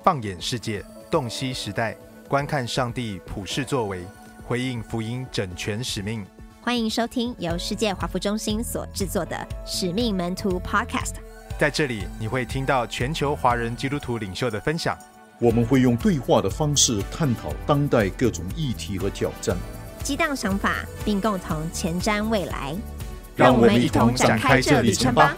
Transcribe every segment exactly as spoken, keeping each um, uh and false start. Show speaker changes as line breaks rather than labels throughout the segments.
放眼世界，洞悉时代，观看上帝普世作为，回应福音整全使命。
欢迎收听由世界华福中心所制作的使命门徒 Podcast。
在这里你会听到全球华人基督徒领袖的分享，
我们会用对话的方式探讨当代各种议题和挑战，
激荡想法，并共同前瞻未来。
让我们一同展开这旅程吧。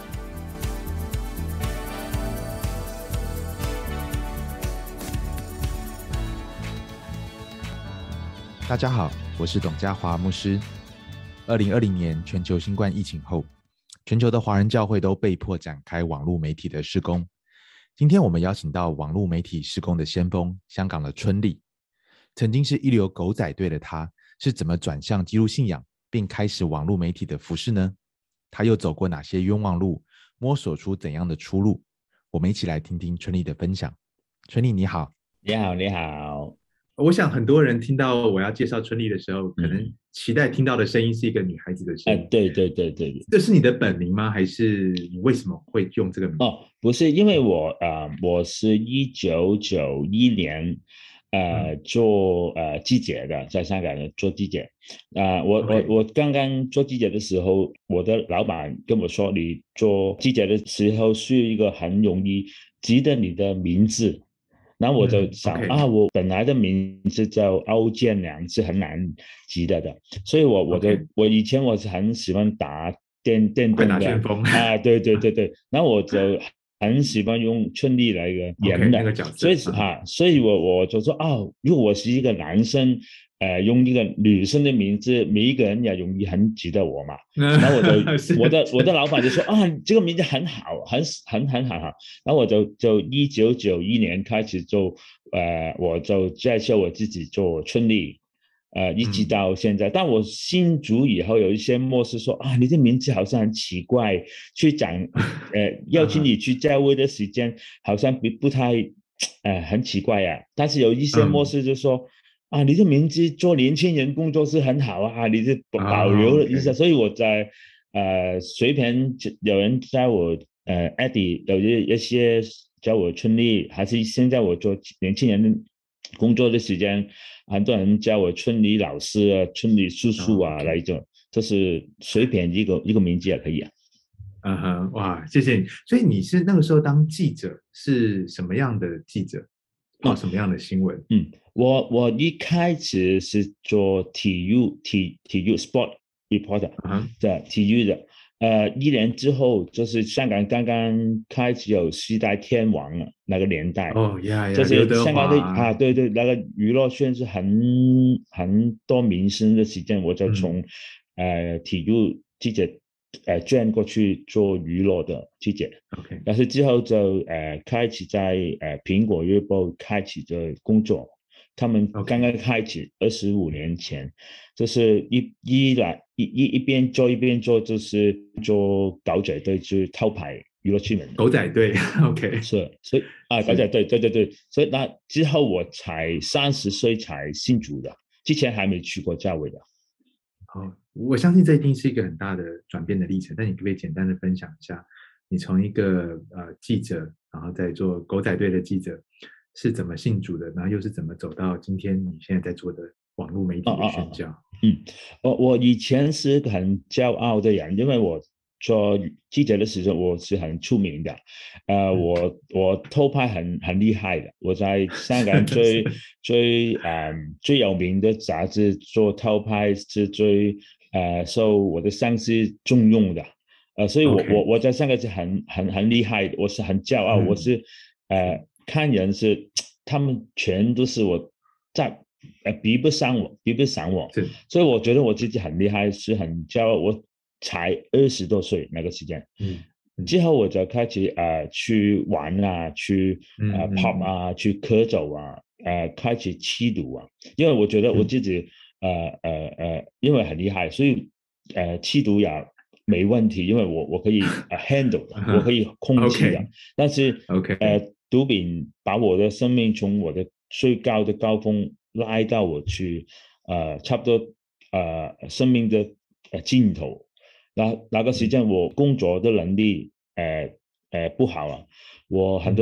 大家好，我是董家华牧师。二零二零年全球新冠疫情后，全球的华人教会都被迫展开网络媒体的事工。今天我们邀请到网络媒体事工的先锋，香港的春丽。曾经是一流狗仔队的他，是怎么转向基督信仰，并开始网络媒体的服事呢？他又走过哪些冤枉路，摸索出怎样的出路？我们一起来听听春丽的分享。春丽你好。
你好你好。
我想很多人听到我要介绍春丽的时候，可能期待听到的声音是一个女孩子的声音。
嗯呃、对对对对，
这是你的本名吗？还是你为什么会用这个名字？
哦，不是，因为我呃，我是一九九一年呃、嗯、做呃记者的，在香港做记者。啊、呃，我、okay. 我我刚刚做记者的时候，我的老板跟我说，你做记者的时候是一个很容易记得你的名字。然后我就想、嗯 okay. 啊，我本来的名字叫欧建良，是很难记得的，所以我我的、okay. 我以前我是很喜欢打电电动的啊，对对对对，然后我就很喜欢用春丽来个演的，
okay, 那个角色，
所以啊，所以我我就说啊，如果我是一个男生。呃，用一个女生的名字，每一个人也容易很记得我嘛。然后我的我的我的老板就说啊，这个名字很好，很很很好。然后我就就一九九一年开始做，呃，我就介绍我自己做春丽，呃，一直到现在。嗯、但我信主以后，有一些牧师说啊，你的名字好像很奇怪，去讲呃邀请你去教会的时间，好像不不太呃很奇怪呀、啊。但是有一些牧师就说。嗯啊，你的名字做年轻人工作是很好啊，你是保留了一下， oh, okay. 所以我在呃随便有人叫我呃 Eddie， 有一些叫我春丽，还是现在我做年轻人工作的时间，很多人叫我春丽老师啊、春丽叔叔啊、oh, okay. 那一种，就是随便一个一个名字也可以啊。
嗯哼，哇，谢谢你。所以你是那个时候当记者，是什么样的记者？报什么样的新闻？
嗯，我我一开始是做体育体体育 sport reporter， 的、uh-huh. 体育的。呃，一年之后，就是香港刚刚开始有四大天王那个年代。
哦呀呀，
就是香港的啊，对对，那个娱乐圈是很很多明星的时间，我就从、嗯、呃体育记者。呃，转过去做娱乐的记者
，OK，
但是之后就呃开始在呃苹果日报开始的工作，他们刚刚开始二十五年前， okay. 就是一一来一一一边做一边做，就是做狗仔队，就是偷拍娱乐新闻。
狗仔队 ，OK，
是，所以啊，狗仔队，对对对，所以那之后我才三十岁才信主的，之前还没去过教会的。
哦，我相信这一定是一个很大的转变的历程，但你可不可以简单的分享一下，你从一个呃记者，然后再做狗仔队的记者，是怎么信主的，然后又是怎么走到今天你现在在做的网络媒体的宣教？哦哦哦
嗯，我我以前是很骄傲的人，因为我做记者的时候我是很出名的，呃，我我偷拍很很厉害的，我在香港最最呃最有名的杂志做偷拍是最呃受我的上司重用的，呃，所以我、okay. 我我在香港是很很很厉害的，我是很骄傲，嗯、我是呃看人是他们全都是我在呃比不上我，比不上我，所以我觉得我自己很厉害，是很骄傲，我。才二十多岁那个时间，嗯，嗯之后我就开始呃去玩啊，去呃 pop 啊，去喝酒啊，呃开始吸毒啊，因为我觉得我自己、嗯、呃呃呃因为很厉害，所以呃吸毒也没问题，因为我我可以、呃、handle 的，我可以控制的， okay. 但是
okay.
呃毒品把我的生命从我的最高的高峰拉到我去呃差不多呃生命的呃尽头。那那个时间我工作的能力呃呃不好啊，我很多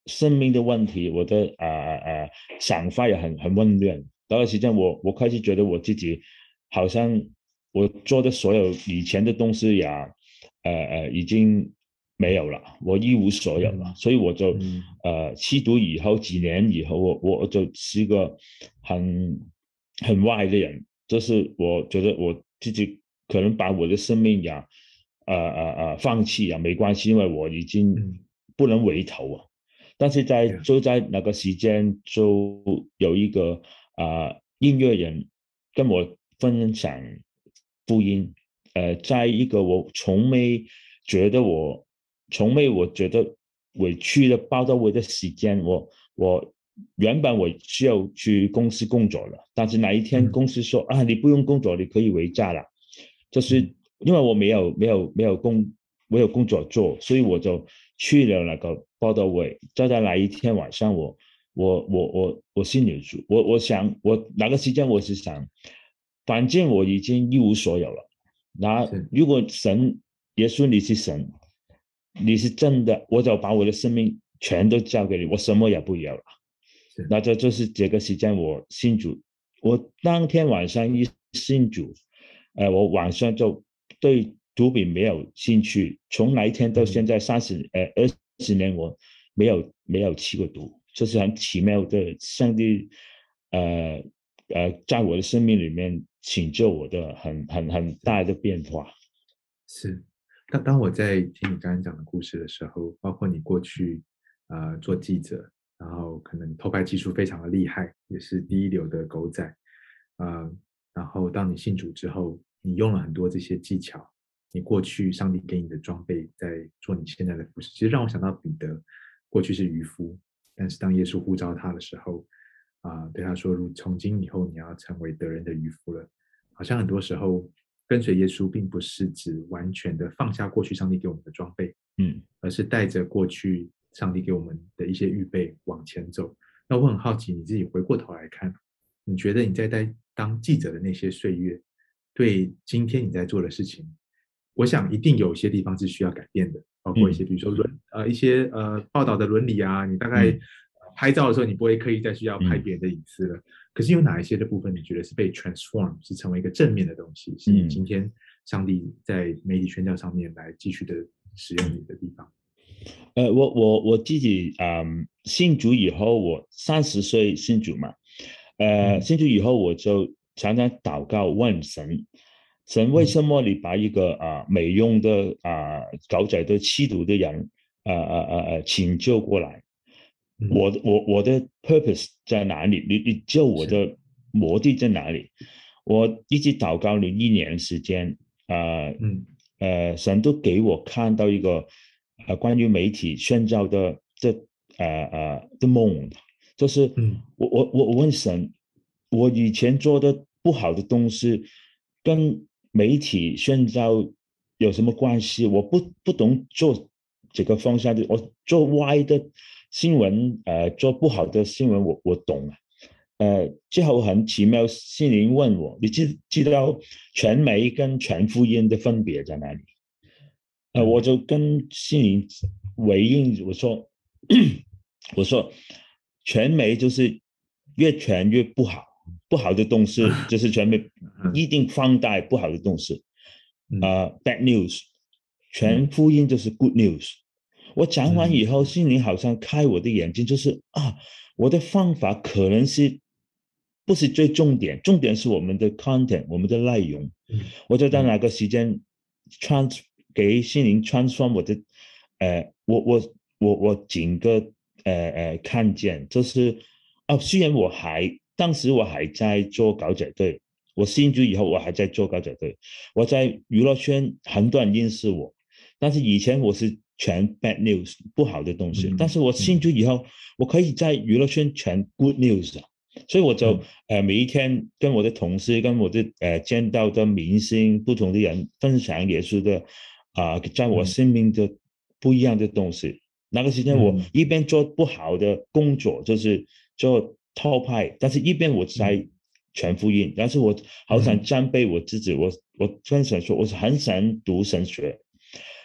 生命的问题，我的呃呃想法也很很混乱。到了时间我我开始觉得我自己好像我做的所有以前的东西也呃呃已经没有了，我一无所有了，嗯、所以我就、嗯、呃吸毒以后几年以后，我我就是一个很很坏的人，就是我觉得我自己可能把我的生命也呃呃呃放弃啊，没关系，因为我已经不能回头啊。但是在就在那个时间，就有一个啊、呃、音乐人跟我分享福音，呃，在一个我从没觉得我从没我觉得委屈的报到位的时间，我我原本我需要去公司工作了，但是那一天公司说、嗯、啊，你不用工作，你可以回家了，就是因为我没有没有没有工没有工作做，所以我就去了那个报到位。就在那一天晚上我，我我我我我心里主，我我想我那个时间我是想，反正我已经一无所有了。那如果神耶稣你是神，你是真的，我就把我的生命全都交给你，我什么也不要了。那这就是这个时间我信主，我当天晚上一信主，呃，我晚上就对毒品没有兴趣，从那一天到现在三十呃二十年，我没有没有吸过毒，这是很奇妙的，上帝呃呃在我的生命里面拯救我的很很很大的变化。
是，当当我在听你刚刚讲的故事的时候，包括你过去呃做记者，然后可能偷拍技术非常的厉害，也是第一流的狗仔，呃，然后当你信主之后，你用了很多这些技巧，你过去上帝给你的装备，在做你现在的服事。其实让我想到彼得，过去是渔夫，但是当耶稣呼召他的时候，啊、呃，对他说：“如从今以后，你要成为得人的渔夫了。”好像很多时候跟随耶稣，并不是指完全的放下过去上帝给我们的装备，
嗯，
而是带着过去上帝给我们的一些预备往前走。那我很好奇，你自己回过头来看，你觉得你在当当记者的那些岁月，对今天你在做的事情，我想一定有一些地方是需要改变的，包括一些、嗯、比如说伦呃一些呃报道的伦理啊，你大概、嗯、拍照的时候你不会刻意再需要拍别人的隐私了、嗯、可是有哪一些的部分你觉得是被 transform 是成为一个正面的东西，是你今天上帝在媒体宣教上面来继续的使用你的地方？
呃，我我我自己嗯信主以后，我三十岁信主嘛，呃、嗯、信主以后我就常常祷告问神，神为什么你把一个啊、呃、没用的啊、呃、狗仔队吸毒的人呃呃呃呃拯救过来？嗯、我我我的 purpose 在哪里？你你救我的目的在哪里？我一直祷告了一年时间，呃嗯呃神都给我看到一个呃关于媒体宣教的这呃呃的梦，就是嗯我我我问神，我以前做的不好的东西跟媒体宣教有什么关系？我不不懂做这个方向的，我做歪的新闻，呃，做不好的新闻我我懂啊。呃，最后很奇妙，心灵问我，你知知道传媒跟传福音的分别在哪里？呃，我就跟心灵回应我说，我说传媒就是越传越不好，不好的东西就是传媒一定放大不好的东西，呃 ，bad news， 传福音就是 good news。我讲完以后，心灵好像开我的眼睛，就是啊，我的方法可能是不是最重点，重点是我们的 content， 我们的内容。嗯、我就在那个时间 trans 给心灵 transform 我的，呃，我我我我整个呃呃看见，就是哦，虽然我还当时我还在做狗仔队，我信主以后我还在做狗仔队，我在娱乐圈很多人认识我，但是以前我是全 bad news 不好的东西，嗯、但是我信主以后，嗯、我可以在娱乐圈全 good news 啊。所以我就、嗯、呃每一天跟我的同事跟我的呃见到的明星不同的人分享耶稣的啊、呃、在我生命的不一样的东西。嗯、那个时间我一边做不好的工作，就是做偷拍，但是一边我在传福音，但是我好想装备我自己，我我跟神说，我很想读神学。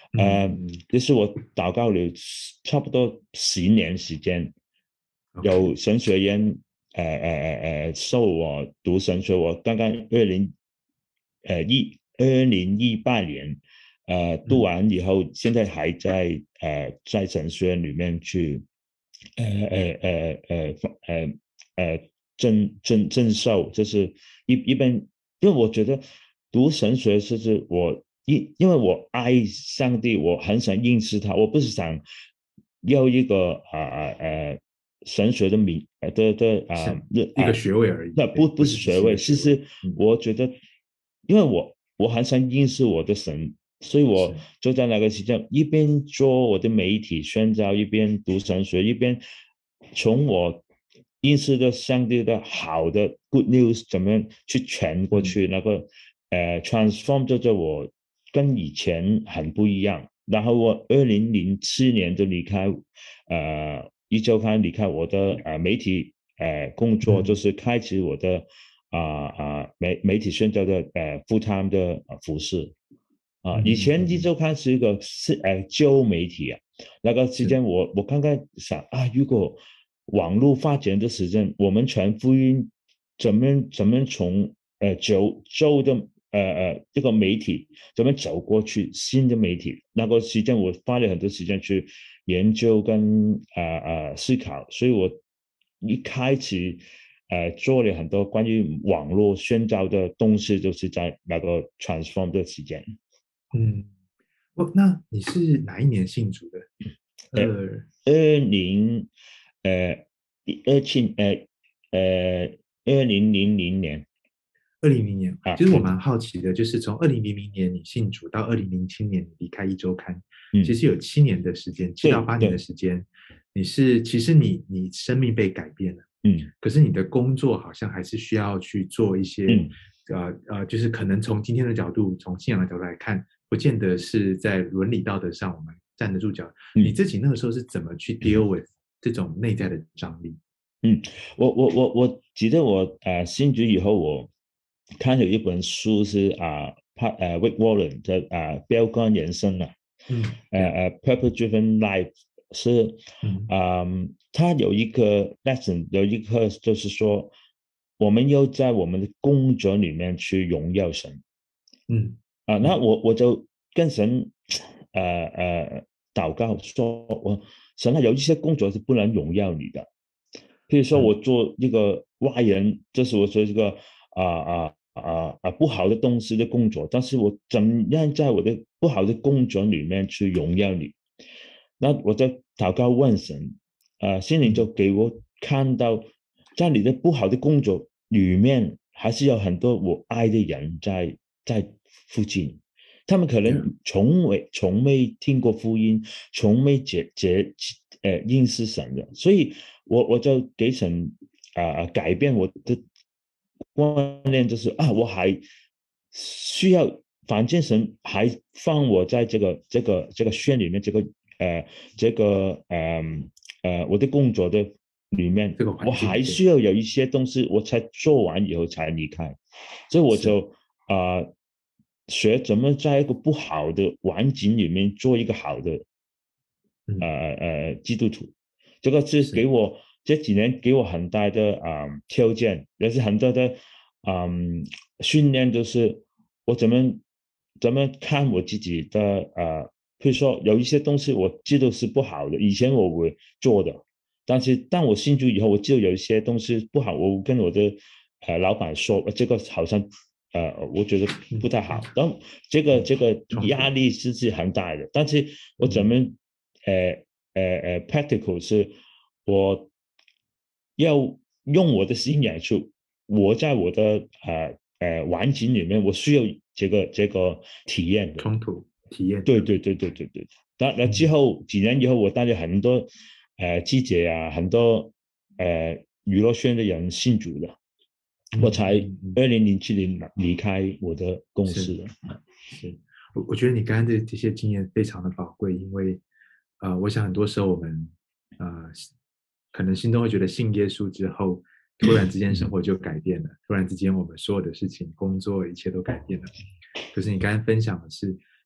呃，
嗯
就是我祷告了差不多十年时间，
OK
有神学院呃呃呃呃受我读神学，我刚刚二零呃一二零一八年呃读完以后，现在还在呃在神学院里面去呃呃呃呃呃呃证证证受，就是一一边，因为我觉得读神学就是我因因为我爱上帝，我很想认识他，我不是想要一个啊啊呃神学的名呃的的啊
是
呃
一个学位而已，
那不不是学位，
是
其实我觉得，因为我我很想认识我的神，所以我就在那个时间一边做我的媒体宣教，一边读神学，一边从我认识的上帝的好的 good news 怎么样去传过去，
嗯、
那个呃 transform 就叫我跟以前很不一样。然后我二零零七年就离开呃一周刊，离开我的呃媒体呃工作，
嗯、
就是开启我的啊啊、呃、媒媒体宣教的呃 full time 的服饰啊、呃。以前一周刊是一个是呃旧媒体啊，那个时间我我刚刚想啊，如果网络发展的时间，我们传福音怎么怎么从呃旧旧的呃呃这个媒体怎么走过去新的媒体？那个时间我花了很多时间去研究跟呃呃思考，所以我一开始呃做了很多关于网络宣教的东西，就是在那个 transform 的时间。
嗯，哦，那你是哪一年信主的？
二二零呃二七呃呃二零零零年。
二零零年，
啊，
其实我蛮好奇的，就是从二零零零年你信主到二零零七年你离开一周刊，
嗯，
其实有七年的时间，七到八年的时间，你是其实你你生命被改变了，
嗯，
可是你的工作好像还是需要去做一些，
嗯、
呃呃，就是可能从今天的角度，从信仰的角度来看，不见得是在伦理道德上我们站得住脚。
嗯、
你自己那个时候是怎么去 deal with 这种内在的张力？
嗯，我我我我记得我呃信主以后我。看了一本书是啊，他呃 Rick Warren 的啊标杆人生啊，
嗯，
呃呃 Purpose Driven Life 是，嗯、呃，他有一个 lesson 有一个就是说，我们要在我们的工作里面去荣耀神，
嗯
啊，那我我就跟神呃呃祷告说，我神啊，有一些工作是不能荣耀你的，譬如说我做这个外人，这是我说这个啊啊。啊啊！不好的东西的工作，但是我怎样在我的不好的工作里面去荣耀你？那我在祷告问神，啊，心灵就给我看到，在你的不好的工作里面，还是有很多我爱的人在在附近，他们可能从未从未听过福音，从未结结呃认识神的，所以我我就给神啊、呃、改变我的。观念就是啊，我还需要，反正神还放我在这个这个这个圈里面，这个呃这个呃呃我的工作的里面，
这个
我还需要有一些东西，我才做完以后才离开，所以我就啊、呃、学怎么在一个不好的环境里面做一个好的呃呃基督徒，这个是给我。这几年给我很大的啊、呃、挑战，也是很多的嗯训练，就是我怎么怎么看我自己的呃，譬如说有一些东西我知道是不好的，以前我会做的，但是当我信主以后，我知道有一些东西不好，我跟我的呃老板说，这个好像呃我觉得不太好，然后这个这个压力是是很大的，但是我怎么呃呃呃 practical 是我。要用我的信仰去，我在我的呃呃环境里面，我需要这个这个体验的
冲突体验。
对对对对对对。那那之后、嗯、几年以后，我带了很多呃记者啊，很多呃娱乐圈的人信主了，嗯、我才二零零七年离开我的公司了。
是，是我我觉得你刚刚的这些经验非常的宝贵，因为呃，我想很多时候我们呃。可能心中会觉得信耶稣之后，突然之间生活就改变了，突然之间我们所有的事情、工作一切都改变了。可是你刚刚分享的是，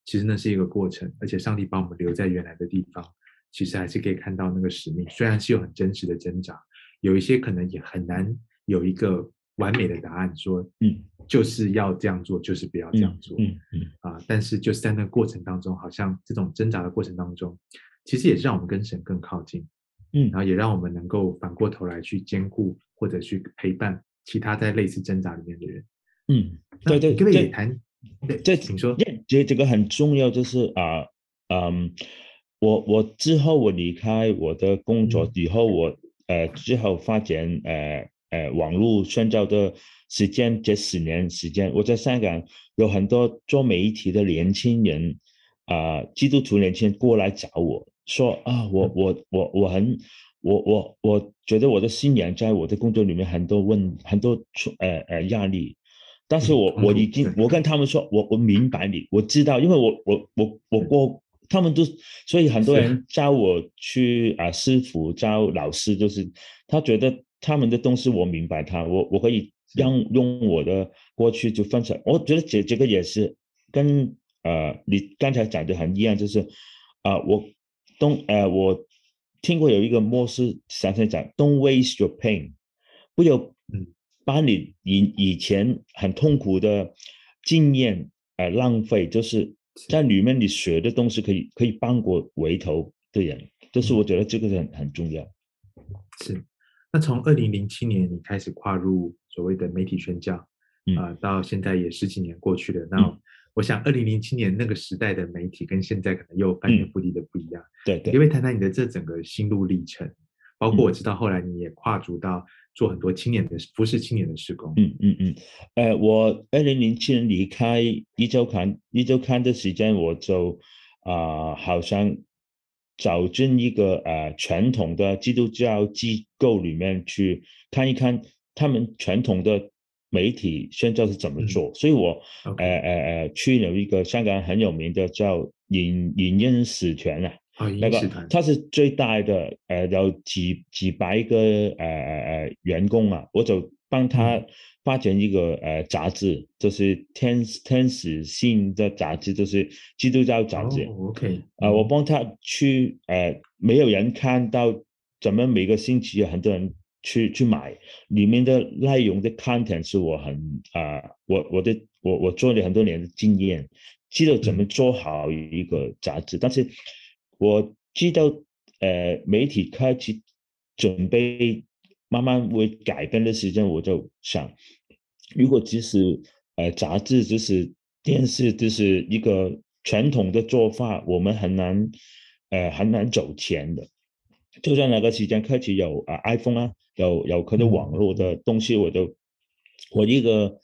其实那是一个过程，而且上帝把我们留在原来的地方，其实还是可以看到那个使命，虽然是有很真实的挣扎，有一些可能也很难有一个完美的答案说，嗯，就是要这样做，就是不要这样做，嗯嗯啊，但是就是在那个过程当中，好像这种挣扎的过程当中，其实也是让我们跟神更靠近，嗯，然后也让我们能够反过头来去兼顾或者去陪伴其他在类似挣扎里面的人，嗯，对对，可不可以谈？对，
这
请说。
这这个很重要，就是啊，嗯，我我之后我离开我的工作以后，嗯、我呃之后发展呃呃网络宣教的时间，这十年时间，我在香港有很多做媒体的年轻人啊、呃，基督徒年轻人过来找我说啊，我我我我很我我我觉得我的信仰在我的工作里面很多问很多呃呃压力。但是我我已经我跟他们说，我我明白你，我知道，因为我我我我过，他们都，所以很多人招我去啊、呃，师傅招老师，就是他觉得他们的东西我明白他，我我可以用用我的过去就分享。我觉得这这个也是跟呃你刚才讲的很一样，就是啊、呃、我东呃我听过有一个牧师常常讲 ，Don't waste your pain， 不要嗯。把你以以前很痛苦的经验呃浪费，就是在里面你学的东西可以可以帮过回头的人，就是我觉得这个很很重要。
是，那从二零零七年你开始跨入所谓的媒体宣教，嗯、呃，到现在也十几年过去了。那、嗯、我想二零零七年那个时代的媒体跟现在可能又翻天覆地的不一样。
嗯、对对，
你可不可以谈谈你的这整个心路历程？包括我知道后来你也跨足到做很多青年的服侍青年的事工。
嗯嗯嗯，呃，我二零零七年离开一周刊，一周刊的时间我就啊、呃，好像走进一个呃传统的基督教机构里面去看一看他们传统的媒体宣教是怎么做，嗯、所以我
okay.
呃呃呃去了一个香港很有名的叫影影音使团啊。
哦，
那个他是最大的，呃，有几几百个呃呃员工啊，我就帮他发展一个、嗯、呃杂志，就是天天使信的杂志，就是基督教杂志。
哦 ，OK，
呃，我帮他去，呃，没有人看到，怎么每个星期有很多人去去买，里面的内容的 content 是我很啊、呃，我我的我我做了很多年的经验，知道怎么做好一个杂志，嗯、但是。我知道，呃，媒体开始准备慢慢会改变的时间，我就想，如果只是呃杂志，就是电视，就是一个传统的做法，我们很难，呃，很难走前的。就在那个时间开始有啊、呃、iPhone 啊，有有可能网络的东西，我就我一个，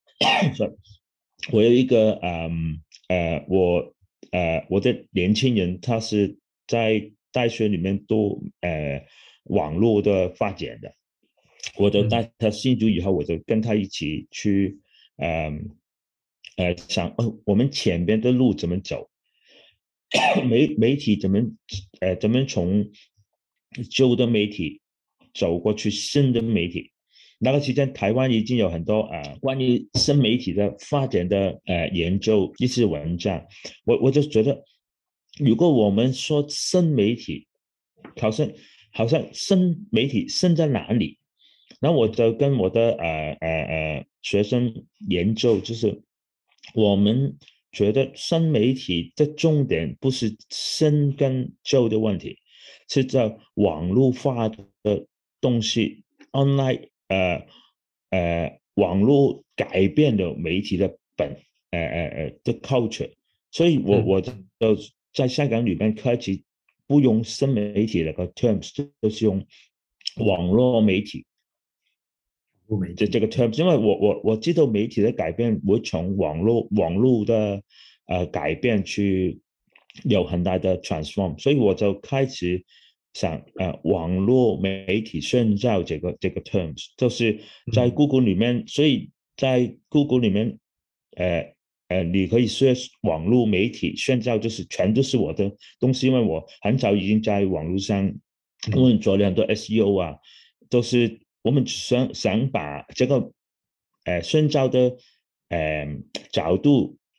我有一个嗯呃我。呃，我的年轻人他是在大学里面都呃网络的发展的，我就带他信主以后，我就跟他一起去呃呃想，哦，我们前边的路怎么走，媒媒体怎么呃怎么从旧的媒体走过去新的媒体。那个期间，台湾已经有很多呃关于新媒体的发展的呃研究一些文章，我我就觉得，如果我们说新媒体，好像好像新媒体新在哪里？然后我就跟我的呃呃呃学生研究，就是我们觉得新媒体的重点不是新跟旧的问题，是在网络化的东西 online。呃呃，网络改变了媒体的本呃呃呃的 culture， 所以我我就在香港里面开始不用新媒体那个 terms， 就是用网络媒体。这这个 terms， 因为我我我知道媒体的改变会从网络网络的呃改变去有很大的 transform， 所以我就开始。想呃，网络媒体宣教这个这个 terms， 就是在 Google 里面，嗯、所以在 Google 里面，呃呃，你可以说网络媒体宣教，就是全都是我的东西，因为我很早已经在网络上，我们做了很多 S E O 啊，都是我们想想把这个呃宣教的呃角度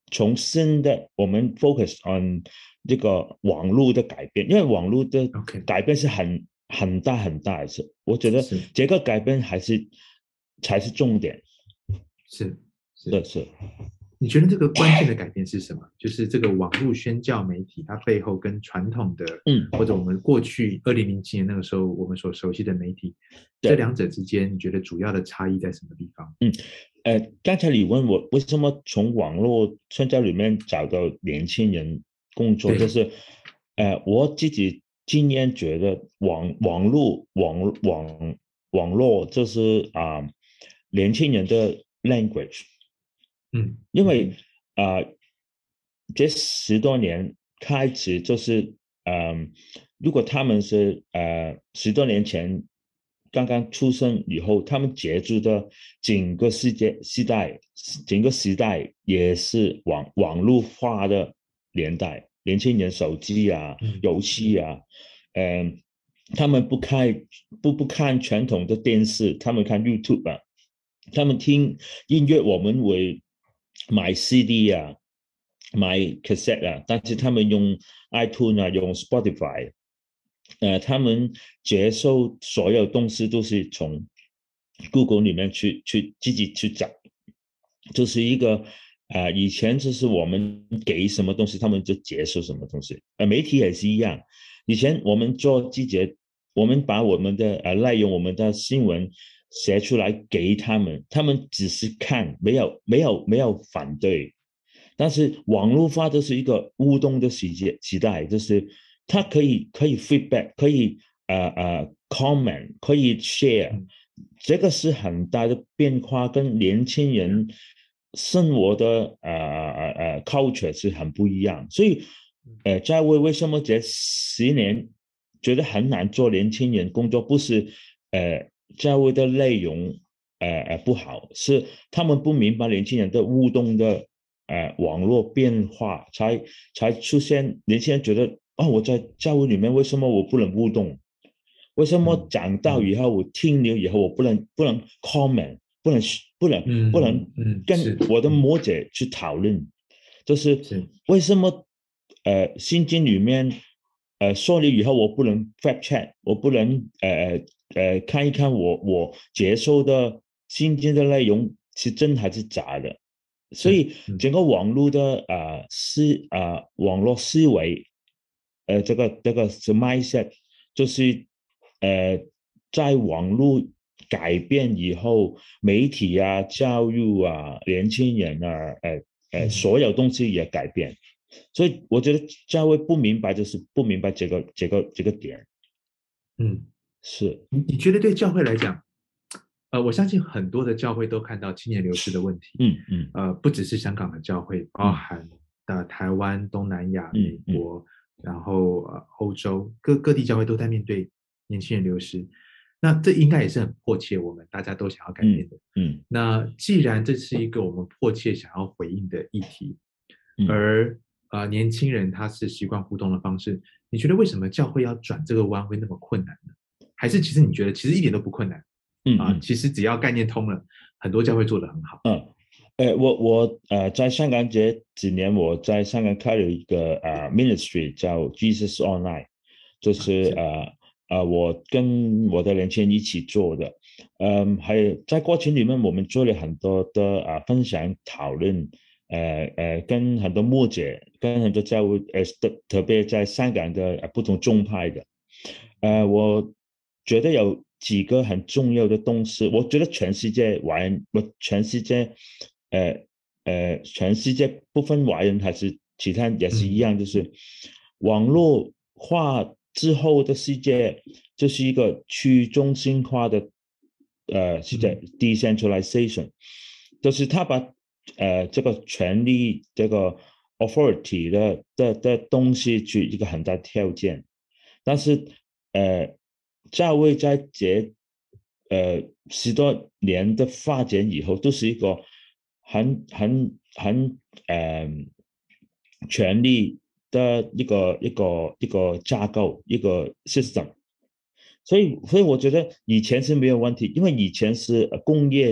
从新的我们 focus on 这个网络的改变，因为网络的改变是很很大很大的事，我觉得这个改变还是才是重点。
是
是是。
你觉得这个关键的改变是什么？就是这个网络宣教媒体，它背后跟传统的，嗯，或者我们过去二零零七年那个时候我们所熟悉的媒体，这两者之间，你觉得主要的差异在什么地方？
嗯，呃，刚才你问我为什么从网络宣教里面找到年轻人工作，就是呃，我自己经验觉得网网络网网网络就是啊、呃，年轻人的 language。
嗯，
因为啊、呃，这十多年开始就是，嗯、呃，如果他们是呃十多年前刚刚出生以后，他们接触的整个世界时代，整个时代也是网网络化的年代，年轻人手机啊、游戏啊，嗯、呃，他们不看不不看传统的电视，他们看 YouTube 啊，他们听音乐，我们会买 C D 啊，买 cassette 啊，但是他们用 iTunes 啊，用 Spotify， 呃，他们接受所有东西都是从 Google 里面去去自己去找，就是一个啊、呃，以前就是我们给什么东西，他们就接受什么东西。呃，媒体也是一样，以前我们做记者，我们把我们的呃内容、我们的新闻写出来给他们，他们只是看，没有没有没有反对。但是网络化都是一个互动的时节时代，就是它可以可以 feedback， 可以呃呃 comment， 可以 share， 这个是很大的变化，跟年轻人生活的呃呃呃 culture 是很不一样。所以呃，在为为什么这十年觉得很难做年轻人工作，不是呃教会的内容呃呃不好，是他们不明白年轻人的互动的呃网络变化，才才出现年轻人觉得哦，我在教会里面为什么我不能互动？为什么长大以后我听了以后我不能不能 comment， 不能不能、嗯、不能跟我的牧者去讨论？就是为什么呃圣经里面呃说了以后我不能 fact check， 我不能呃呃看一看我我接受的圣经的内容是真还是假的？所以整个网络的呃思呃网络思维，呃这个这个是 mindset， 就是呃在网络改变以后，媒体啊、教育啊、年轻人啊，呃呃所有东西也改变。所以我觉得教会不明白，就是不明白这个这个这个点。
嗯，
是。
你你觉得对教会来讲？呃，我相信很多的教会都看到青年流失的问题，
嗯嗯，
呃，不只是香港的教会，包含的台湾、东南亚、美国，嗯嗯、然后呃欧洲各各地教会都在面对年轻人流失，那这应该也是很迫切，我们大家都想要改变的，
嗯，嗯
那既然这是一个我们迫切想要回应的议题，嗯、而呃年轻人他是习惯互动的方式，你觉得为什么教会要转这个弯会那么困难呢？还是其实你觉得其实一点都不困难？
嗯
啊，其实只要概念通了，很多教会做得很好。
嗯，呃，我我呃在香港这几年，我在香港开了一个呃 ministry 叫 Jesus Online， 就是呃呃我跟我的年轻人一起做的，嗯、呃，还有在过程里面我们做了很多的啊、呃、分享讨论，呃呃跟很多牧者，跟很多教会，呃特特别在香港的、呃、不同宗派的，呃，我觉得有几个很重要的东西，我觉得全世界华人，我全世界，呃呃，全世界不分华人还是其他也是一样，嗯、就是网络化之后的世界，就是一个去中心化的呃世界、嗯、，decentralization， 就是他把呃这个权力这个 authority 的的的东西去一个很大条件，但是呃。教会在这呃十多年的发展以后，都是一个很很很呃权力的一个一个一个架构，一个 system。所以，所以我觉得以前是没有问题，因为以前是工业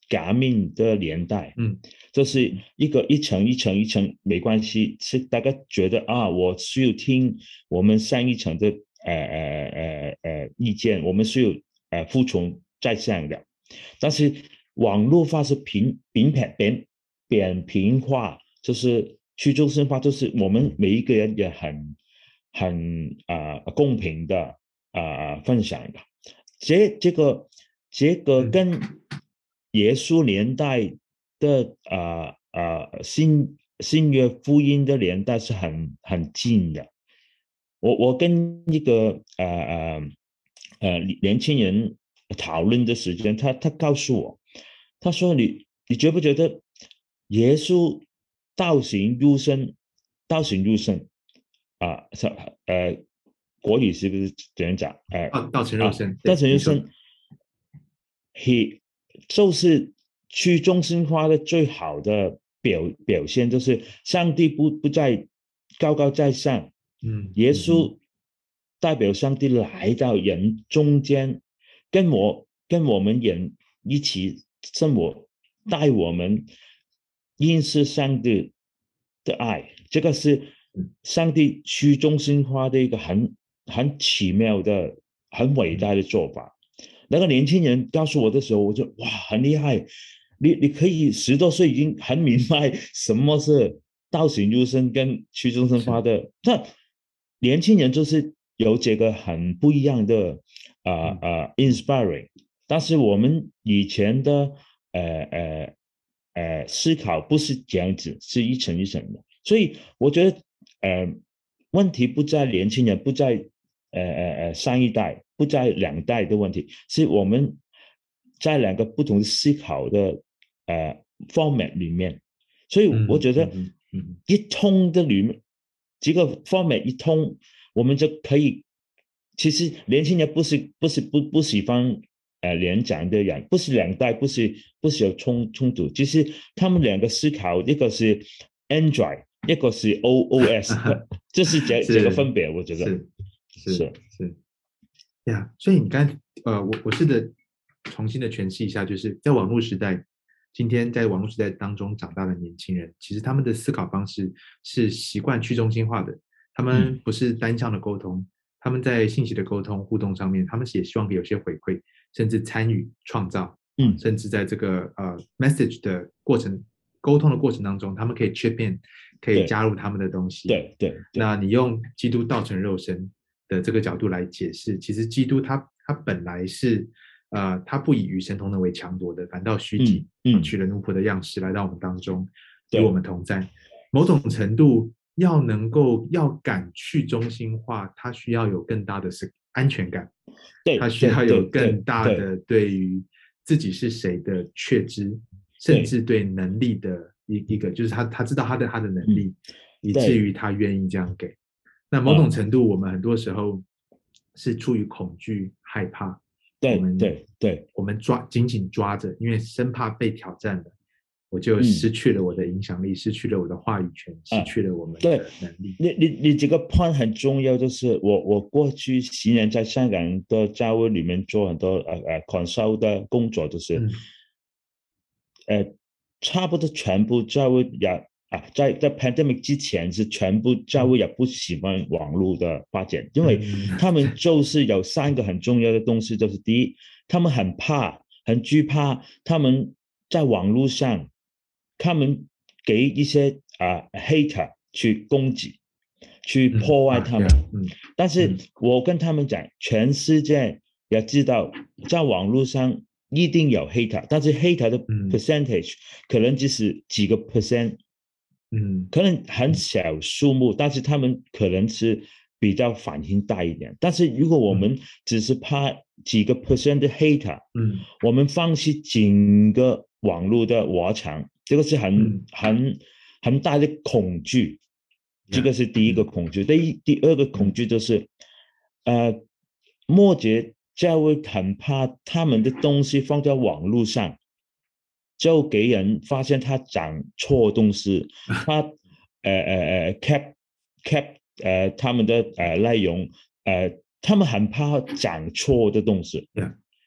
革命的年代，
嗯，
就是一个一层一层一层没关系，是大家觉得啊，我需要听我们上一层的呃呃呃呃意见，我们需要呃服从在上的，但是网络化是平平扁扁扁平化，就是去中心化，就是我们每一个人也很很啊、呃、公平的啊、呃、分享的，这这个这个跟耶稣年代的啊啊、呃呃、新新约福音的年代是很很近的。我我跟一个呃呃呃年轻人讨论的时间，他他告诉我，他说你你觉不觉得耶稣道行入身，道行入身啊，呃国语是不是怎样讲？呃，
道道成肉身，
啊、道成肉身，he 就是去中心化的最好的表表现，就是上帝不不在高高在上。
嗯，
耶稣代表上帝来到人中间，跟我跟我们人一起生活，带我们认识上帝的爱，这个是上帝去中心化的一个很很奇妙的、很伟大的做法。那个年轻人告诉我的时候，我就哇，很厉害！你你可以十多岁已经很明白什么是道行入身跟去中心化的。那年轻人就是有这个很不一样的啊啊、呃呃、inspiring， 但是我们以前的呃呃呃思考不是这样子，是一层一层的。所以我觉得呃问题不在年轻人，不在呃呃呃上一代，不在两代的问题，是我们在两个不同思考的呃 format 里面。所以我觉得一通的里面，这个 format 一通，我们就可以。其实年轻人不是不是不不喜欢呃年长的人，不是两代，不是不是有冲冲突，其实他们两个思考，一个是 Android， 一个是 O O S， 这是这这个分别，我觉得
是是是是呀。所以你刚呃，我我试着重新的诠释一下，就是在网络时代。今天在网络时代当中长大的年轻人，其实他们的思考方式是习惯去中心化的，他们不是单向的沟通，嗯、他们在信息的沟通互动上面，他们也希望有些回馈，甚至参与创造，嗯，甚至在这个呃 message 的过程沟通的过程当中，他们可以 chip in， 可以加入他们的东西。
对 对, 对。
那你用基督道成肉身的这个角度来解释，其实基督他他本来是。呃，他不以与神同等为强夺的，反倒虚己，嗯嗯、取了奴仆的样式来到我们当中，与我们同在。某种程度，要能够要敢去中心化，他需要有更大的是安全感，
对，
他需要有更大的对于自己是谁的确知，甚至对能力的一一个，就是他他知道他的他的能力，嗯、以至于他愿意这样给。那某种程度，我们很多时候是出于恐惧、害怕。
对
我们
对对，
我们抓紧紧抓着，因为生怕被挑战了，我就失去了我的影响力，嗯、失去了我的话语权，失去了我们的能力。
你你你这个 point 很重要，就是我我过去十年在香港的教会里面做很多呃呃 consult 的工作，就是，嗯、呃差不多全部教会也。啊，在在 pandemic 之前是全部教会也不喜欢网络的发展，因为他们就是有三个很重要的东西，就是第一，他们很怕、很惧怕他们在网络上，他们给一些啊、呃、hater 去攻击、去破坏他们。
嗯嗯、
但是我跟他们讲，全世界也知道，在网络上一定有 hater， 但是 hater 的 percentage、嗯、可能只是几个 percent。
嗯，
可能很小数目，但是他们可能是比较反应大一点。但是如果我们只是怕几个 percent 的 hater， 嗯，我们放弃整个网络的围墙，这个是很、嗯、很很大的恐惧。这个是第一个恐惧。第、嗯、第二个恐惧就是，呃，末节教会很怕他们的东西放在网络上。就给人发现他讲错东西，他呃呃呃 cap cap 呃他们的呃内容，呃他们很怕讲错的东西，
yeah,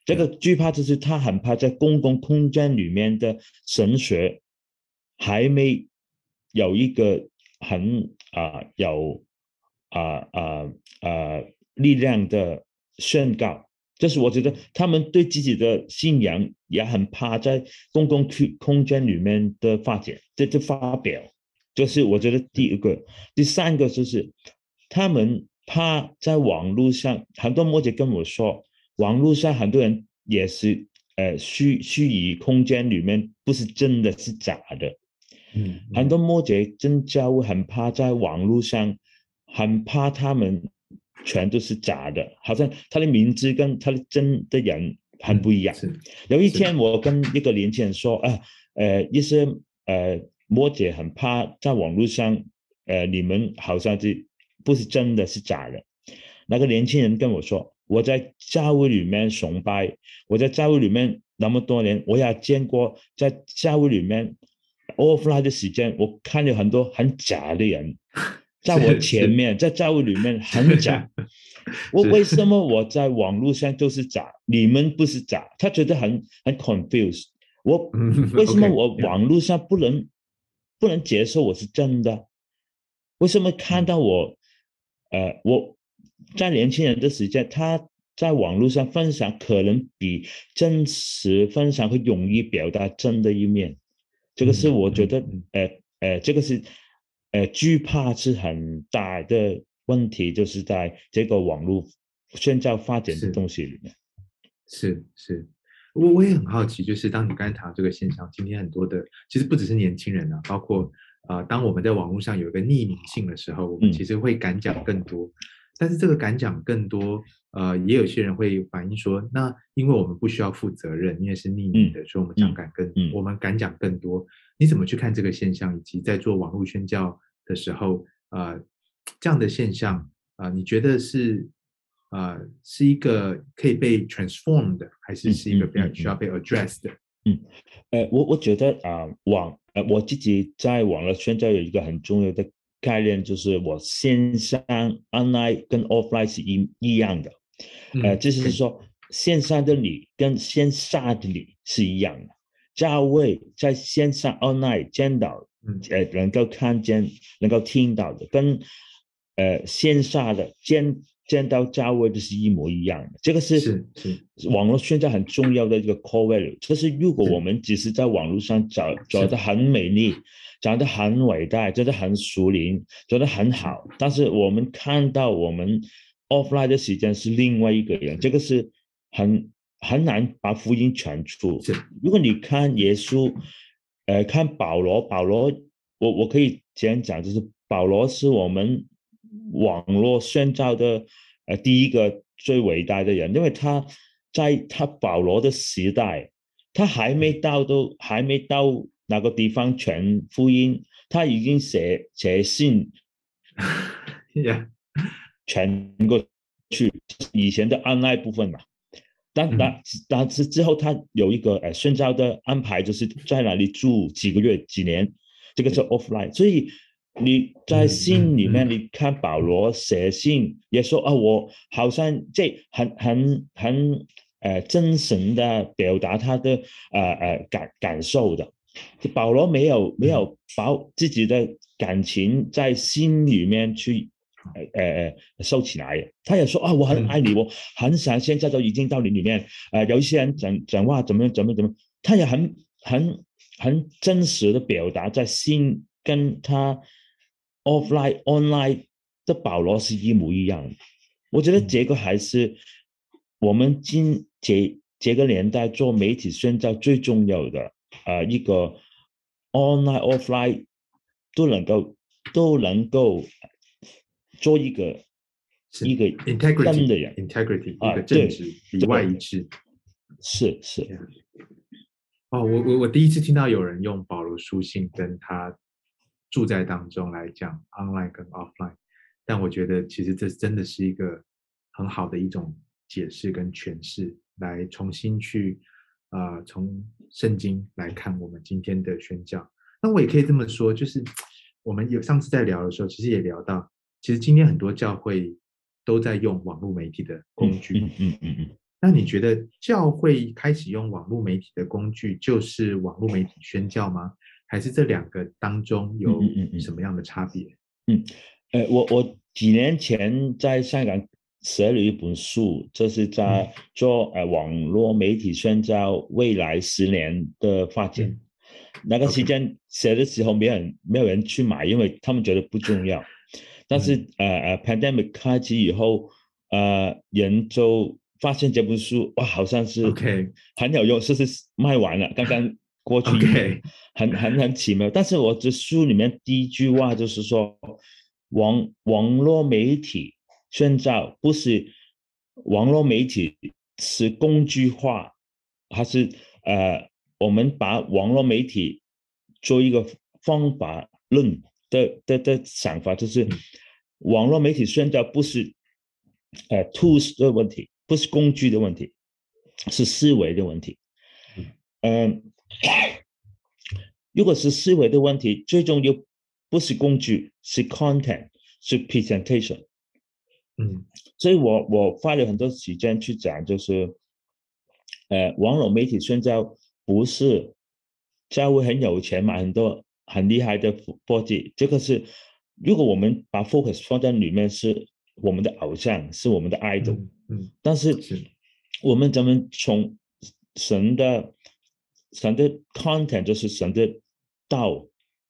这个惧怕就是他很怕在公共空间里面的神学还没有一个很啊、呃、有啊啊啊力量的宣告。就是我觉得他们对自己的信仰也很怕在公共空间里面的发展，这这发表，就是我觉得第一个。第三个就是他们怕在网络上，很多牧者跟我说，网络上很多人也是呃虚虚拟空间里面不是真的是假的。嗯，嗯很多牧者真教会很怕在网络上，很怕他们全都是假的，好像他的名字跟他的真的人很不一样。嗯、有一天我跟一个年轻人说啊，呃，一些呃牧者很怕在网络上，呃，你们好像是不是真的是假的。那个年轻人跟我说，我在教会里面崇拜，我在教会里面那么多年，我也见过在教会里面 offline 的时间，我看了很多很假的人。在我前面，在教会里面很假，我为什么我在网络上都是假，你们不是假？他觉得很很 confused。我为什么我网络上不能不能接受我是真的？为什么看到我呃我在年轻人的时间，他在网络上分享可能比真实分享会容易表达真的一面？这个是我觉得呃呃这个是。呃，惧怕是很大的问题，就是在这个网络现在发展的东西里面。
是是，我我也很好奇，就是当你刚才谈到这个现象，今天很多的其实不只是年轻人啊，包括呃，当我们在网络上有一个匿名性的时候，我们其实会敢讲更多。嗯、但是这个敢讲更多，呃，也有些人会反映说，那因为我们不需要负责任，因为是匿名的，嗯、所以我们讲敢更，嗯、我们敢讲更多。你怎么去看这个现象，以及在做网络宣教的时候，呃，这样的现象，啊、呃，你觉得是，呃，是一个可以被 transform 的，还是是一个比较需要被 address 的？
嗯，呃，我我觉得啊、呃，网，呃，我自己在网络宣教有一个很重要的概念，就是我线上 online 跟 offline 是一一样的，呃，就是说线上的你跟线下的你是一样的。教会在线上 online 见到，呃，能够看见、能够听到的，跟呃线下的见见到教会的是一模一样的。这个是
是是
网络宣教很重要的一个 core value。就是如果我们只是在网络上找找得很美丽、找得很伟大、觉得很属灵、觉得很好，但是我们看到我们 offline 的时间是另外一个人，这个是很。很难把福音传出。如果你看耶稣，呃，看保罗，保罗，我我可以这样讲，就是保罗是我们网络宣教的呃第一个最伟大的人，因为他在他保罗的时代，他还没到都还没到那个地方传福音，他已经写写信传过去，以前的按捺部分嘛。但但但是之后，他有一个呃宣教的安排，就是在哪里住几个月、几年，这个是 offline。所以你在信里面，你看保罗写信也说啊，我好像这很很很呃真诚的表达他的呃呃感感受的。保罗没有没有把自己的感情在心里面去。呃呃收起来，他也说啊，我很爱你，我很想现在都已经到你里面。呃，有一些人讲讲话怎么怎么怎么，他也很很很真实的表达在信跟他 offline online 的保罗是一模一样的。我觉得这个还是我们今这这个年代做媒体宣教最重要的呃一个 online offline 都能够都能够。做一个一个
integrity
的人
，integrity 一个正直，里外一致。
是是。
哦，我我我第一次听到有人用保罗书信跟他住在当中来讲 online 跟 offline， 但我觉得其实这真的是一个很好的一种解释跟诠释，来重新去呃从圣经来看我们今天的宣教。那我也可以这么说，就是我们有上次在聊的时候，其实也聊到。其实今天很多教会都在用网络媒体的工具，
嗯嗯嗯嗯，
那你觉得教会开始用网络媒体的工具，就是网络媒体宣教吗？还是这两个当中有什么样的差别？
嗯，呃，我我几年前在香港写了一本书，这是在做呃网络媒体宣教未来十年的发展。嗯、那个时间写的时候，没有人没有人去买，因为他们觉得不重要。但是、嗯、呃呃 ，pandemic 开始以后，呃，人就发现这本书哇，好像是很有用，是、okay. 是卖完了，刚刚过去一年， okay. 很很很奇妙。但是我这书里面第一句话就是说，网网络媒体宣教不是网络媒体是工具化，还是呃，我们把网络媒体做一个方法论的的的想法，就是网络媒体宣教不是呃 tools 的问题，不是工具的问题，是思维的问题。嗯，如果是思维的问题，最重要不是工具，是 content， 是 presentation。嗯，所以我我花了很多时间去讲，就是呃，网络媒体宣教不是教会很有钱买很多很厉害的播机，这个是如果我们把 focus 放在里面，是我们的偶像，是我们的 idol。嗯, 嗯但是我们怎么从神的神的 content， 就是神的道，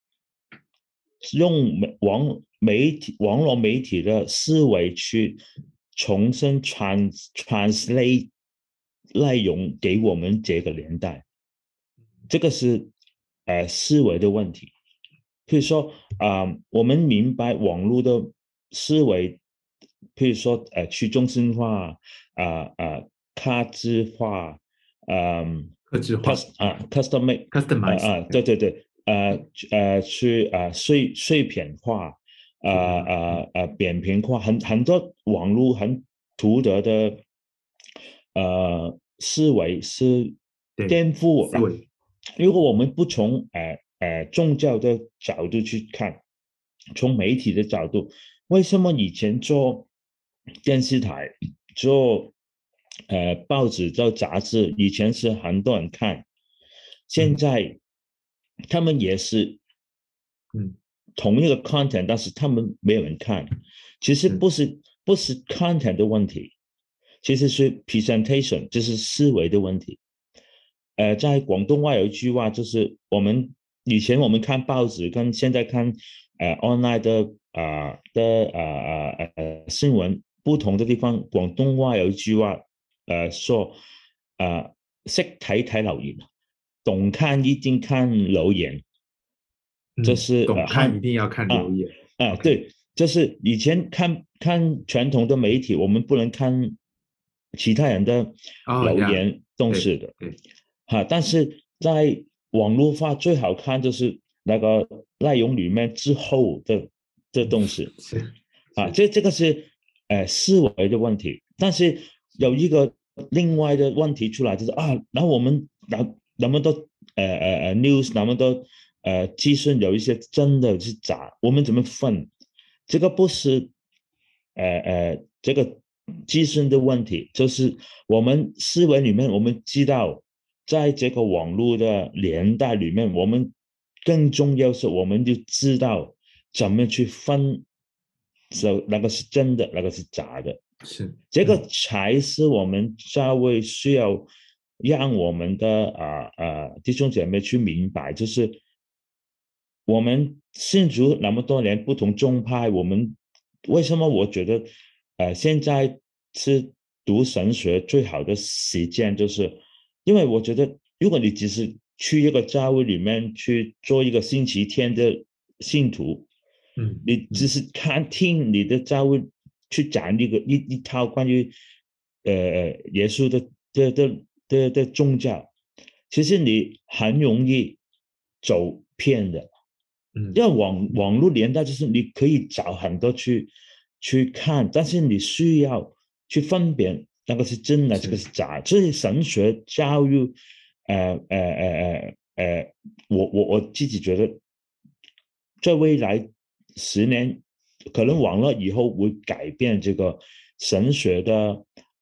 用网媒体网络媒体的思维去重新 trans translate 内容给我们这个年代，这个是呃思维的问题。譬如说啊、呃，我们明白网络的思维，譬如说呃去中心化啊啊客制化，嗯，
客制化
啊 custom
customize
啊，对对对。呃呃，去呃碎碎片化，呃呃呃扁平化，很很多网络很独特的呃思维是颠覆
思维。
如果我们不从呃呃宗教的角度去看，从媒体的角度，为什么以前做电视台、做呃报纸、做杂志，以前是很多人看，现在、嗯。他们也是，嗯，同一个 content， 但是他们没有人看。其实不是不是 content 的问题，其实是 presentation， 就是思维的问题。呃，在广东话有一句话，就是我们以前我们看报纸，跟现在看呃 online 的啊、呃、的啊啊呃新闻不同的地方。广东话有一句话，呃說啊識睇睇留言。懂看一定看留言，这是、
嗯、懂看一定要看留言
啊, 啊 okay. 对，就是以前看看传统的媒体，我们不能看其他人的留言动势的，
对、哦
啊，但是在网络化最好看就是那个内容里面之后的的动势，啊，这这个是呃思维的问题。但是有一个另外的问题出来，就是啊，然后我们然那么多呃呃呃 news， 那么多呃资讯，有一些真的是假，我们怎么分？这个不是呃呃这个资讯的问题，就是我们思维里面，我们知道，在这个网络的年代里面，我们更重要是，我们就知道怎么去分，就那个是真的，那个是假的，
是
这个才是我们教会需要。让我们的啊啊弟兄姐妹去明白，就是我们信主那么多年，不同宗派，我们为什么我觉得呃现在是读神学最好的时间，就是因为我觉得如果你只是去一个教会里面去做一个星期天的信徒，嗯，你只是看听你的教会去讲一个一一套关于呃耶稣的的的的的宗教，其实你很容易走偏的。嗯，因为网网络年代就是你可以找很多去去看，但是你需要去分辨那个是真的，这个是假的。所以神学教育，呃呃呃呃呃，我我我自己觉得，在未来十年，可能网络以后会改变这个神学的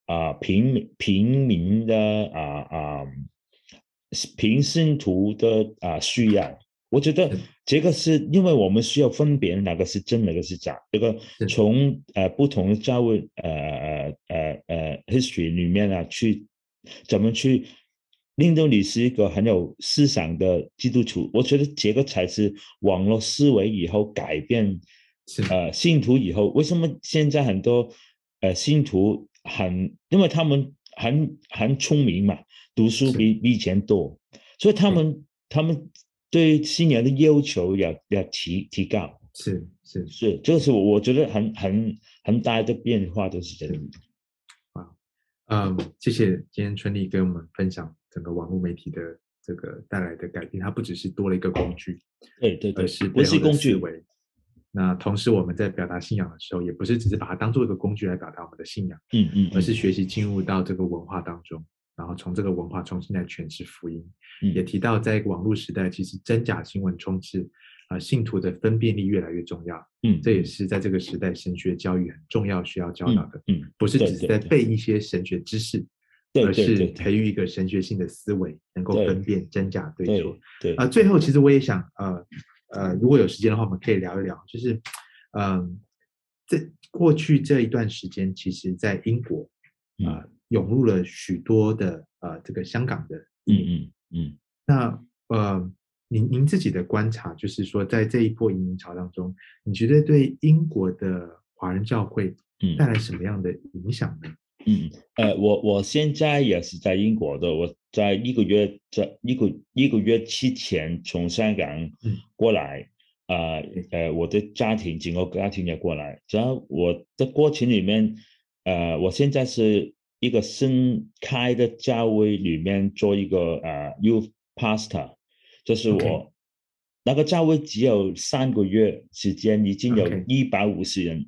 啊、呃、平民平民的啊啊平信徒的啊、呃、需要。我觉得这个是因为我们需要分别哪个是真哪个是假，这个从呃不同的教会呃呃呃呃 history 里面啊去怎么去令到你是一个很有思想的基督徒。我觉得这个才是网络思维以后改变呃信徒以后，为什么现在很多呃信徒很，因为他们很很聪明嘛，读书比比以前多，所以他们他们对信仰的要求要要提提高。
是是
是，这个是我觉得很很很大的变化，都是这样。
啊，嗯，谢谢今天春丽跟我们分享整个网络媒体的这个带来的改变，它不只是多了一个工具，
对对对，
而是
不是工具。
那同时我们在表达信仰的时候，也不是只是把它当做一个工具来表达我们的信仰，
嗯 嗯, 嗯，
而是学习进入到这个文化当中，然后从这个文化重新来诠释福音。
嗯、
也提到在网络时代，其实真假新闻充斥，啊、呃，信徒的分辨力越来越重要。
嗯，
这也是在这个时代神学教育很重要需要教导的。
嗯，嗯
不是只是在背一些神学知识，
对对对
而是培育一个神学性的思维，能够分辨真假对错。
对，
啊、呃，最后其实我也想，呃呃，如果有时间的话，我们可以聊一聊，就是，嗯、呃，在过去这一段时间，其实在英国，啊、呃，涌入了许多的呃这个香港的移民。
嗯嗯嗯。
那呃，您您自己的观察，就是说，在这一波移民潮当中，你觉得对英国的华人教会带来什么样的影响呢？
嗯，呃，我我现在也是在英国的，我在一个月在一个一个月之前从香港过来，啊、嗯，呃，我的家庭整个家庭也过来，然后我的过程里面，呃，我现在是一个新开的教会里面做一个呃 youth pastor， 就是我、okay. 那个教会只有三个月时间，已经有一百五十人。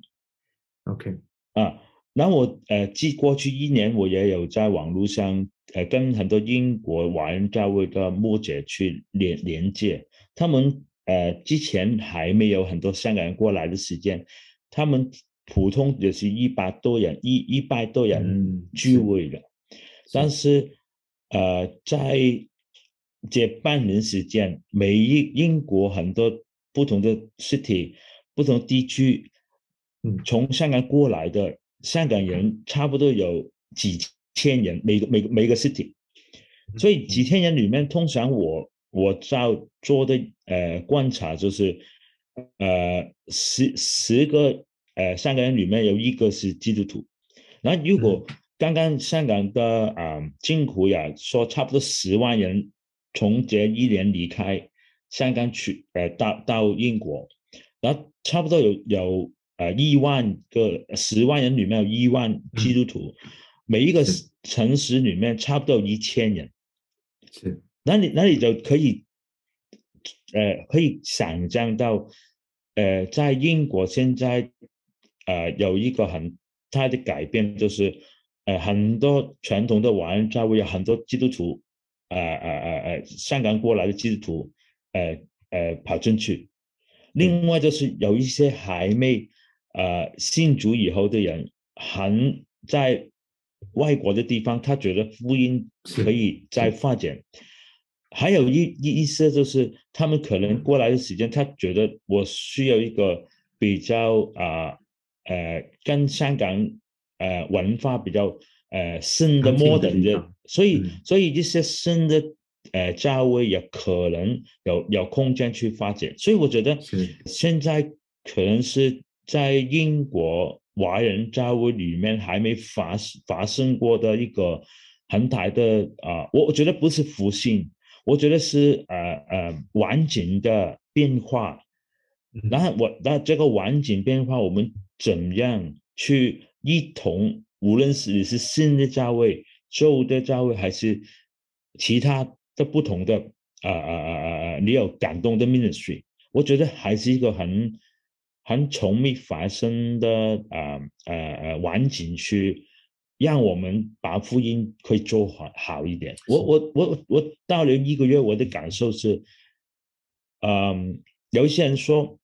OK，
啊。那我呃，即过去一年，我也有在网絡上呃跟很多英國華人教會的牧者去連連接，他們呃之前還沒有很多香港人過來的時間，他們普通就是一百多人，一一百多人聚會的，嗯、但是呃在這半年時間，每一英國很多不同的 city、不同地區，嗯，從香港過來的。香港人差不多有幾千人，每個每個每個 city， 所以幾千人裏面，通常我我在做的呃觀察就是，呃十十個呃香港人裏面有一個是基督徒。那如果剛剛香港的啊、呃、政府呀說差不多十萬人從這一年離開香港去呃到到英國，然後差不多有有。呃，一萬個十萬人裏面有一萬基督徒，嗯、每一個城市裏面差不多有一千人，
是，
那你那你就可以，呃，可以想象到，呃，在英國現在，呃，有一個很大的改變，就是呃很多傳統的華人教會有很多基督徒，呃呃呃呃香港過來的基督徒，呃呃跑進去，另外就是有一些還沒呃，信主以後的人，很在外國的地方，他覺得福音可以再發展。還有一一些就是，他們可能過來的時間，他覺得我需要一個比較啊，呃，呃，跟香港呃文化比較呃新的 modern 的，所以、嗯、所以一些新的呃教會也可能有有空間去發展。所以我覺得現在可能是。在英國華人教會裏面還沒發發生過的一個很大的啊、呃，我覺得不是復興，我覺得是呃呃完整的變化。然後我那這個完整變化，我們怎樣去一同，無論是你是新的教會、舊的教會，還是其他的不同的啊啊啊啊，你有感動的 ministry， 我覺得還是一個很。很從未發生的呃呃呃完整去讓我們把福音可以做好好一點。我我我我到了一個月，我的感受是，嗯、呃，有一些人說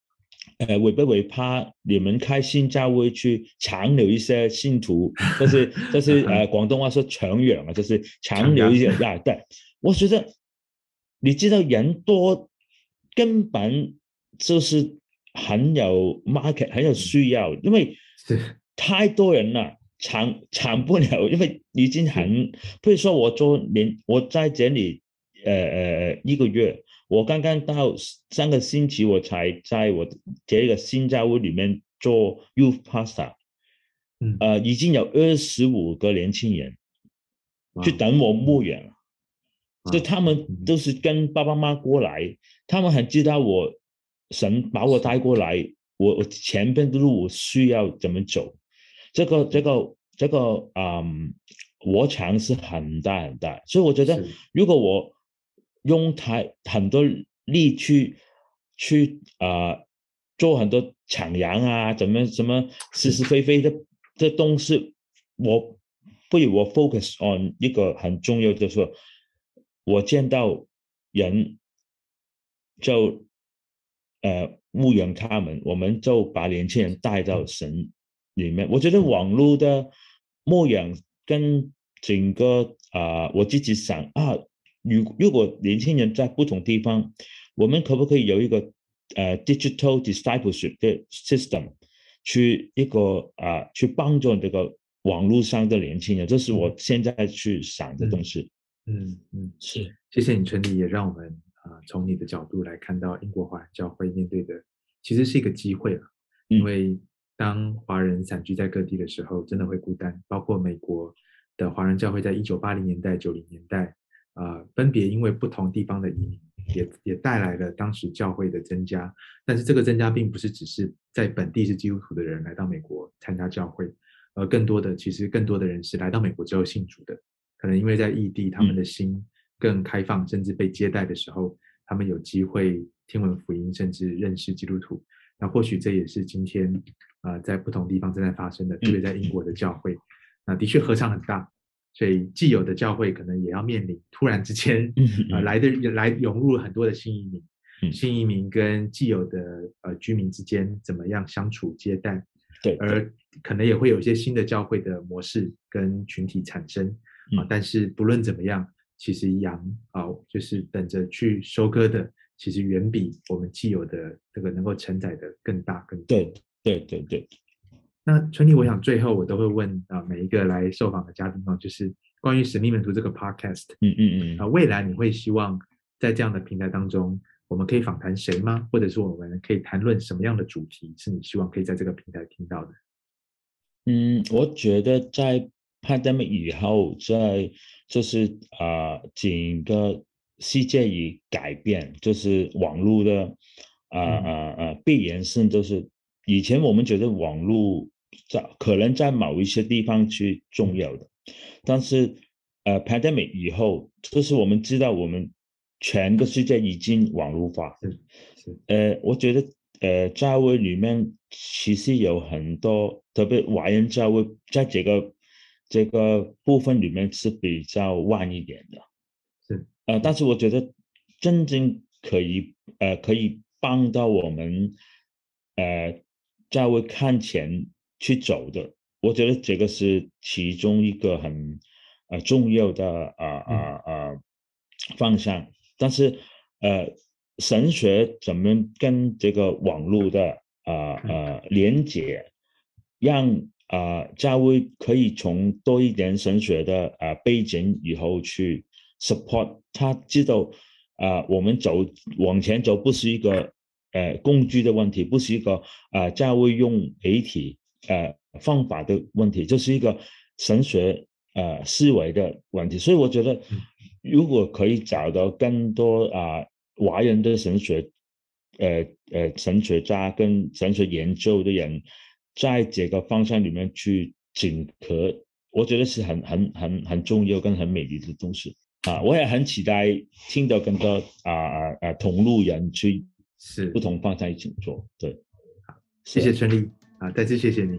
呃，会不会怕你们开新教会去抢留一些信徒，就是就是呃广东话说抢羊啊，就是抢留一些呀？对，我觉得你知道人多根本就是很有 market 很有需要，因为太多人了，抢抢不了，因为已经很，比如说我做年我在这里呃呃一个月。我刚刚到上个星期，我才在我这个新教会里面做 youth pastor， 嗯，呃，已经有二十五个年轻人去等我牧养了，所以他们都是跟爸爸妈妈过来，他们很知道我神把我带过来，我我前边的路我需要怎么走，这个这个这个嗯，我尝试很大很大，所以我觉得如果我用太很多力去去啊、呃、做很多抢羊啊，怎么怎么是是非非的这东西，我不如我 focus on 一个很重要的说，我见到人就呃牧养他们，我们就把年轻人带到神里面。我觉得网络的牧养跟整个啊、呃，我自己想啊。如如果年轻人在不同地方，我们可不可以有一个呃 digital discipleship 的 system 去一个啊、呃、去帮助这个网络上的年轻人？这是我现在去想的东西。
嗯 嗯, 嗯，是，谢谢你春丽，也让我们啊、呃、从你的角度来看到英国华人教会面对的其实是一个机会了，因为当华人散居在各地的时候，真的会孤单，包括美国的华人教会在一九八零年代、九零年代。呃，分别因为不同地方的移民，也也带来了当时教会的增加。但是这个增加并不是只是在本地是基督徒的人来到美国参加教会，而更多的其实更多的人是来到美国之后信主的。可能因为在异地，他们的心更开放，甚至被接待的时候，他们有机会听闻福音，甚至认识基督徒。那或许这也是今天呃在不同地方正在发生的，特别在英国的教会，那的确合场很大。所以既有的教会可能也要面临突然之间、呃、来的来涌入了很多的新移民，嗯、新移民跟既有的呃居民之间怎么样相处接待，
对，
而可能也会有一些新的教会的模式跟群体产生啊、呃。但是不论怎么样，其实羊啊、呃、就是等着去收割的，其实远比我们既有的这个能够承载的更大更多。
对对对对。
那春丽，我想最后我都会问啊、呃、每一个来受访的嘉宾哦，就是关于使命门徒这个 podcast，
嗯嗯嗯，
啊、呃，未来你会希望在这样的平台当中，我们可以访谈谁吗？或者是我们可以谈论什么样的主题是你希望可以在这个平台听到的？
嗯，我觉得在 pandemic 以后，在就是啊、呃、整个世界已改变，就是网络的啊啊啊必然性，就是以前我们觉得网络在可能在某一些地方是重要的，但是呃 pandemic 以后，就是我们知道我们全个世界已经网络化，呃，我觉得呃教会里面其实有很多，特别华人教会在这个这个部分里面是比较晚一点的，
是
呃，但是我觉得真正可以呃可以帮到我们呃教会看前去走的，我觉得这个是其中一个很呃重要的啊啊啊方向。但是呃神学怎么跟这个网络的啊呃连接，让啊、呃、教会可以从多一点神学的啊、呃、背景以后去 support， 他知道啊、呃、我们走往前走不是一个呃工具的问题，不是一个啊、呃、教会用媒体呃方法的问题，就是一个神学呃思维的问题。所以我觉得如果可以找到更多啊、呃、华人的神学呃呃神学家跟神学研究的人在这个方向里面去整合，我觉得是很很很很重要跟很美丽的东西啊！我也很期待听到更多啊啊啊同路人去
是
不同方向一起做。对，
好，谢谢春丽啊，再次谢谢你，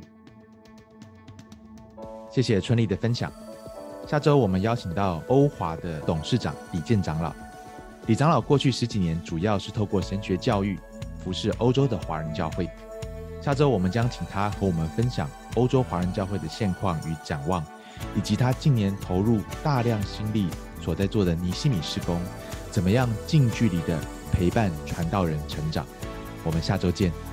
谢谢春丽的分享。下周我们邀请到欧华的董事长李健长老。李长老过去十几年主要是透过神学教育， 服侍欧洲的华人教会。下周我们将请他和我们分享欧洲华人教会的现况与展望，以及他近年投入大量心力所在做的尼西米事工，怎么样近距离的陪伴传道人成长。我们下周见。